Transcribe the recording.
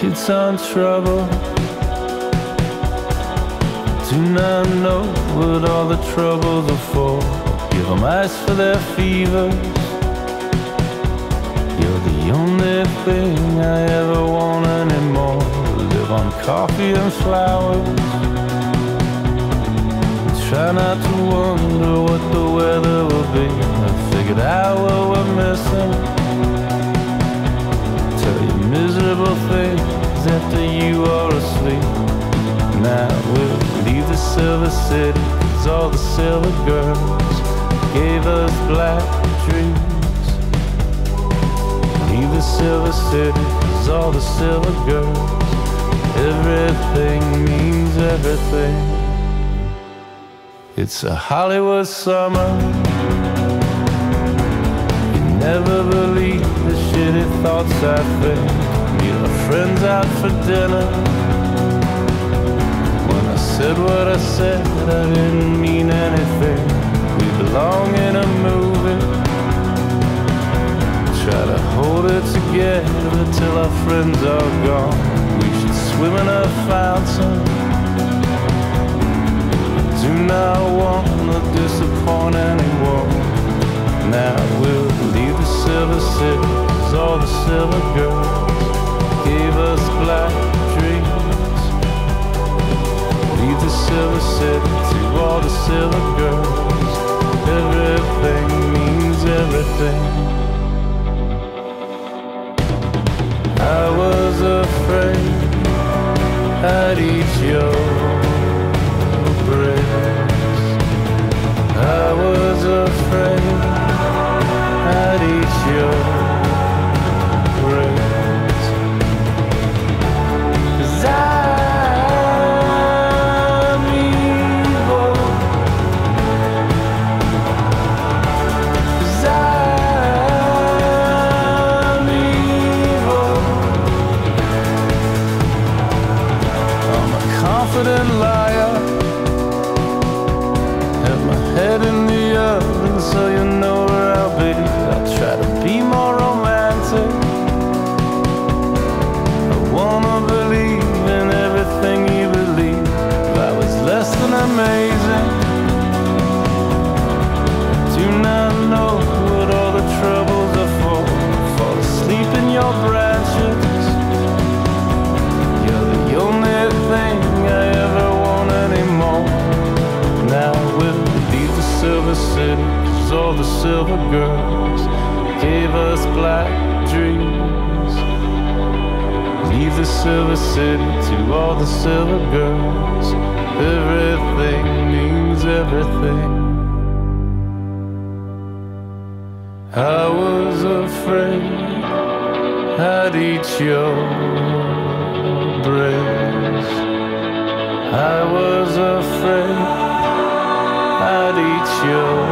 kids on trouble. Do not know what all the troubles are for. Give them ice for their fevers. You're the only thing I ever want anymore. Live on coffee and flowers. Try not to wonder what the weather will be. I figured out what we're missing. Tell you miserable things after you are asleep. Now we'll leave the silver city, 'cause all the silver girls gave us black dreams. Leave the silver city, 'cause all the silver girls, everything means everything. It's a Hollywood summer. You never believe the shitty thoughts I think. Meet our friends out for dinner. When I said what I said, I didn't mean anything. We belong in a movie. Try to hold it together till our friends are gone. We should swim in a fountain. Do not want to disappoint anyone. Now we'll leave the silver city, 'cause all the silver girls gave us black dreams. Leave the silver city to all the silver girls. Everything means everything. I was afraid I'd eat your breast. I was afraid I'd eat your breast. 'Cause I'm evil. 'Cause I'm evil. I'm a confident liar. Head in the oven so you know where I'll be. I'll try to be more romantic. I wanna believe in everything you believe. If I was less than amazing, I do not know what all the troubles are for. Fall asleep in your branches. You're the only thing I ever want anymore. Now we'll leave the silver city, 'cause all the silver girls gave us black dreams. Leave the silver city to all the silver girls. Everything means everything. I was afraid I'd eat your breast. I was afraid I'd eat your